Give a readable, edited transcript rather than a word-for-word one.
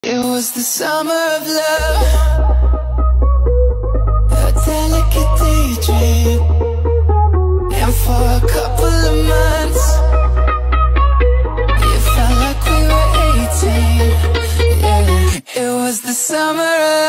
It was the summer of love, a delicate daydream. And for a couple of months, it felt like we were 18. Yeah, it was the summer of